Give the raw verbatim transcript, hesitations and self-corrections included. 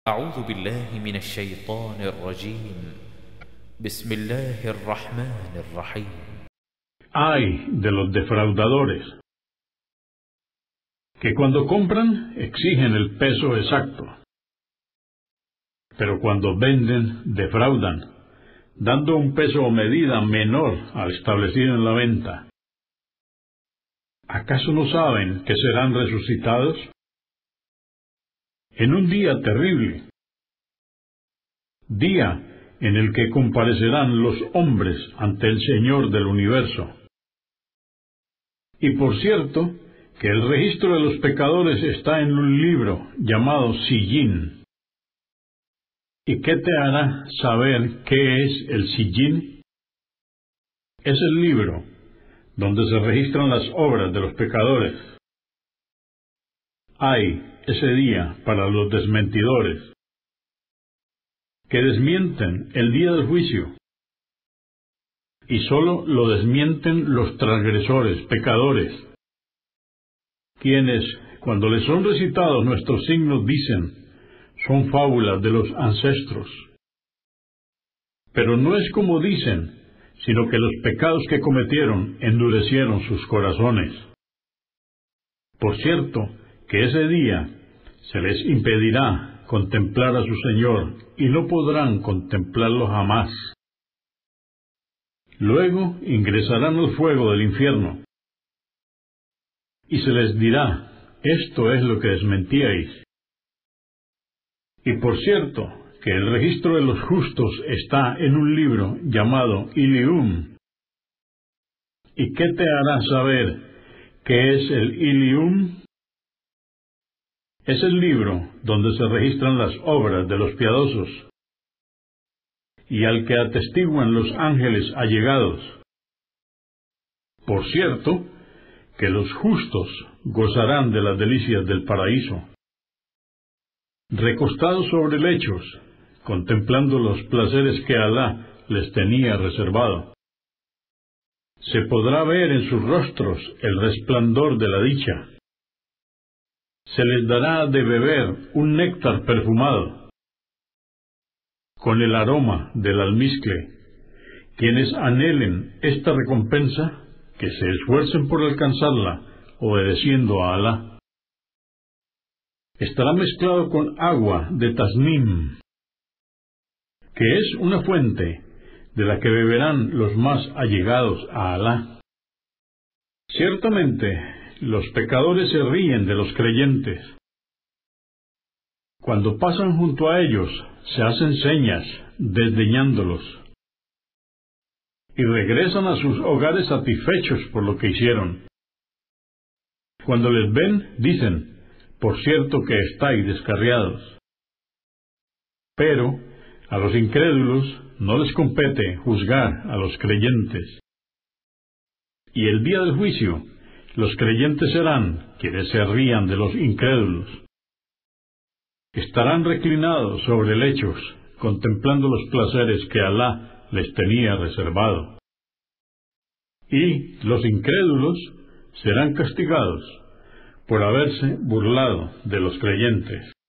أعوذ بالله من الشيطان الرجيم بسم الله الرحمن الرحيم. Ay de los defraudadores, que cuando compran exigen el peso exacto, pero cuando venden defraudan, dando un peso o medida menor al establecido en la venta. ¿Acaso no saben que serán resucitados? En un día terrible, día en el que comparecerán los hombres ante el Señor del universo. Y por cierto, que el registro de los pecadores está en un libro llamado Sillín. ¿Y qué te hará saber qué es el Sillín? Es el libro donde se registran las obras de los pecadores. Ay, ese día para los desmentidores, que desmienten el día del juicio, y sólo lo desmienten los transgresores, pecadores, quienes, cuando les son recitados nuestros signos, dicen, son fábulas de los ancestros. Pero no es como dicen, sino que los pecados que cometieron endurecieron sus corazones. Por cierto, que ese día se les impedirá contemplar a su Señor, y no podrán contemplarlo jamás. Luego ingresarán al fuego del infierno, y se les dirá, esto es lo que desmentíais. Y por cierto, que el registro de los justos está en un libro llamado Ilium. ¿Y qué te hará saber qué es el Ilium? Es el libro donde se registran las obras de los piadosos, y al que atestiguan los ángeles allegados. Por cierto, que los justos gozarán de las delicias del paraíso, recostados sobre lechos, contemplando los placeres que Alá les tenía reservado. Se podrá ver en sus rostros el resplandor de la dicha. Se les dará de beber un néctar perfumado, con el aroma del almizcle. Quienes anhelen esta recompensa, que se esfuercen por alcanzarla, obedeciendo a Alá. Estará mezclado con agua de tasnim, que es una fuente de la que beberán los más allegados a Alá. Ciertamente, los pecadores se ríen de los creyentes. Cuando pasan junto a ellos, se hacen señas, desdeñándolos, y regresan a sus hogares satisfechos por lo que hicieron. Cuando les ven, dicen, por cierto que estáis descarriados. Pero a los incrédulos no les compete juzgar a los creyentes. Y el día del juicio, los creyentes serán quienes se rían de los incrédulos. Estarán reclinados sobre lechos, contemplando los placeres que Alá les tenía reservado. Y los incrédulos serán castigados por haberse burlado de los creyentes.